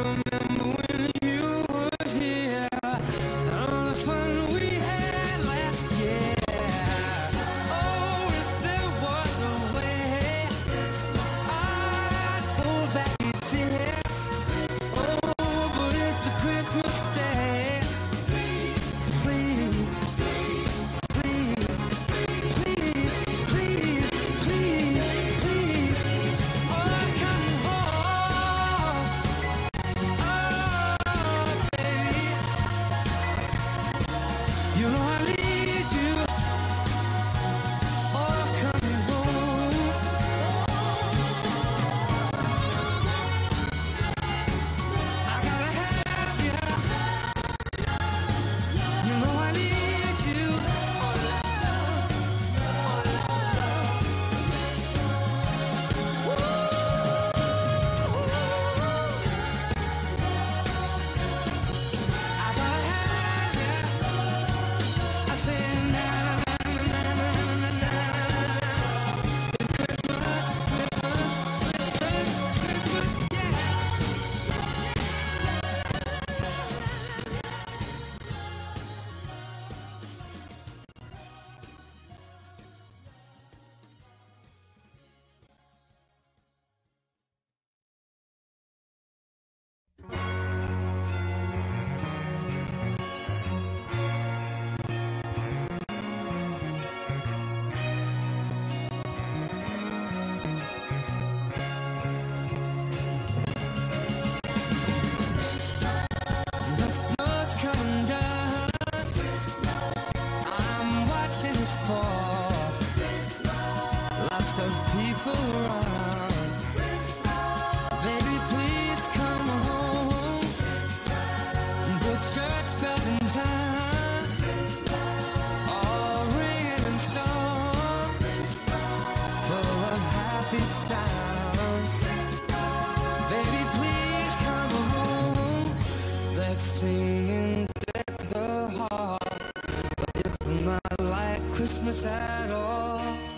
Christmas at all.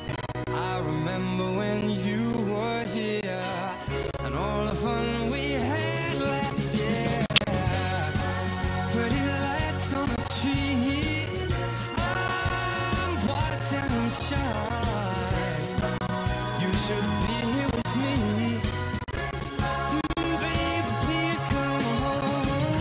I remember when you were here and all the fun we had last year. Pretty lights on the tree, water and shine. You should be here with me. Baby, please come home.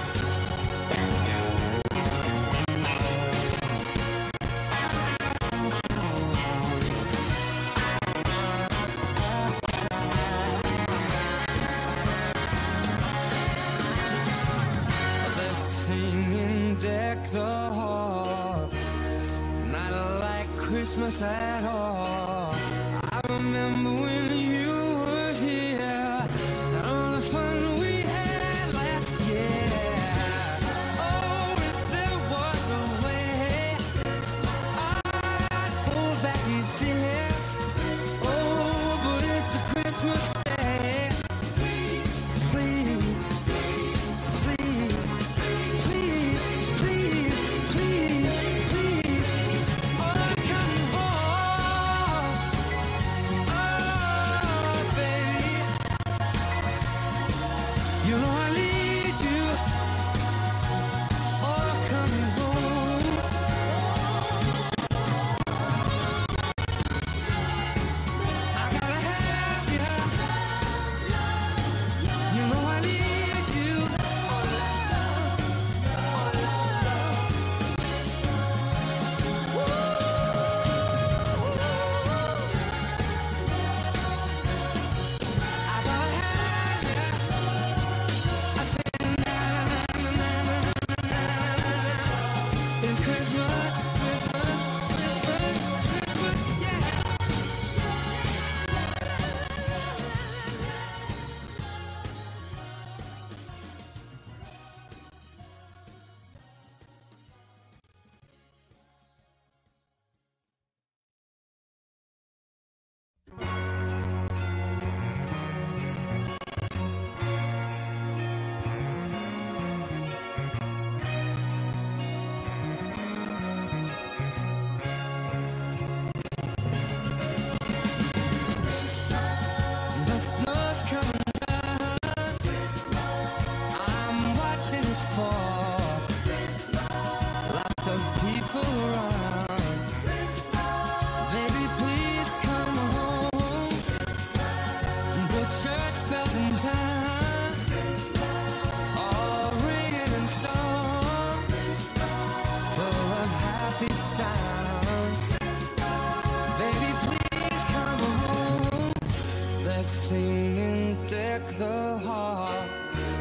The halls, not like Christmas at all. I remember when you were here and all the fun we had last year. Oh, if there was a way I'd hold back these tears. Oh, but it's a Christmas day. Please, you know I need you. Oh, coming home. I gotta have you. You know I need you. I gotta have you. I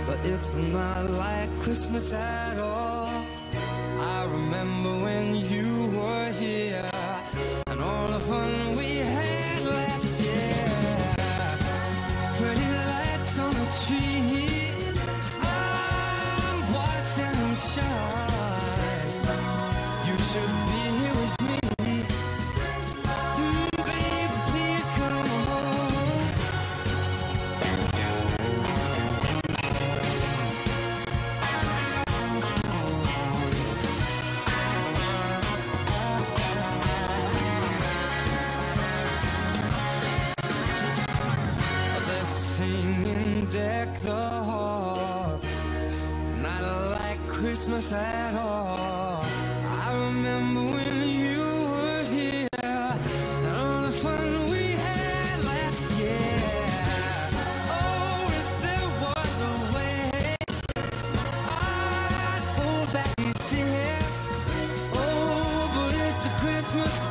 but it's not like Christmas at all. I remember when you were here and all the fun we had last year. Pretty lights on the tree, I'm watching them shine. You should be here with me. Baby, please come home. They're singing Deck the Halls, not like Christmas at all. I remember when you were here and all the fun we had last year. Oh, if there was a way, I'd hold back these tears. Oh, but it's a Christmas